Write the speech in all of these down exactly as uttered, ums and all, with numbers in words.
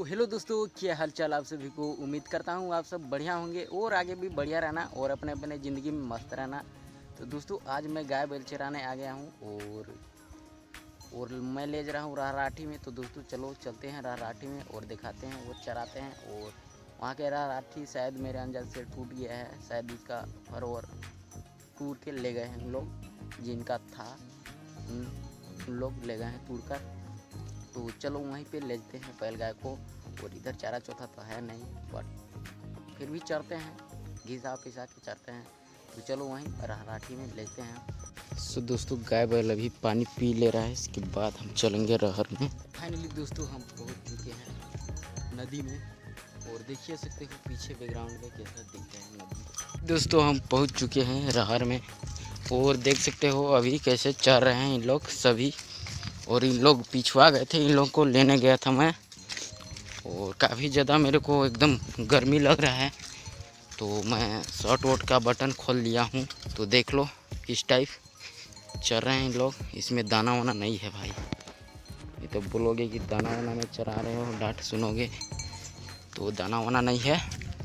तो हेलो दोस्तों, क्या हाल चाल आप सभी को। उम्मीद करता हूँ आप सब बढ़िया होंगे और आगे भी बढ़िया रहना और अपने अपने ज़िंदगी में मस्त रहना। तो दोस्तों आज मैं गाय बैल चराने आ गया हूँ और और मैं ले जा रहा हूँ राहराठी में। तो दोस्तों चलो चलते हैं राहराठी में और दिखाते हैं और चराते हैं। और वहाँ के राहराठी शायद मेरे अंदाज से टूट गया है, शायद इसका फर और टूट के ले गए हैं लोग, जिनका था उन लोग ले गए हैं तोड़ कर। तो चलो वहीं पे ले लेते हैं बैल गाय को। और इधर चारा चौथा तो है नहीं, बट फिर भी चरते हैं, घिसा पिसा के चरते हैं। तो चलो वहीं राहराठी में लेते हैं। सो दोस्तों गाय बैल अभी पानी पी ले रहा है, इसके बाद हम चलेंगे रहर में। फाइनली दोस्तों हम पहुंच चुके हैं नदी में और देखिए सकते हो पीछे बैकग्राउंड में कैसा दिखता है नदी। दोस्तों हम पहुंच चुके हैं रहर में और देख सकते हो अभी कैसे चर रहे हैं इन लोग सभी। और इन लोग पिछवा गए थे, इन लोग को लेने गया था मैं। और काफ़ी ज़्यादा मेरे को एकदम गर्मी लग रहा है, तो मैं शर्ट वोट का बटन खोल लिया हूँ। तो देख लो इस टाइप चर रहे हैं इन लोग। इसमें दाना वाना नहीं है भाई, ये तो बोलोगे कि दाना वाना में चरा रहे हो, डांट सुनोगे। तो दाना वाना नहीं है,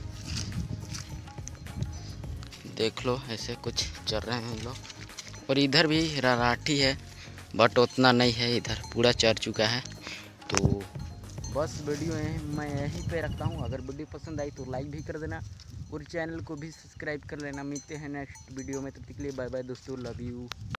देख लो ऐसे कुछ चर रहे हैं इन लोग। और इधर भी राहराठी है बट उतना नहीं है, इधर पूरा चर चुका है। तो बस वीडियो मैं यहीं पे रखता हूँ। अगर वीडियो पसंद आई तो लाइक भी कर देना और चैनल को भी सब्सक्राइब कर लेना। मिलते हैं नेक्स्ट वीडियो में, तब तक के लिए बाय बाय दोस्तों, लव यू।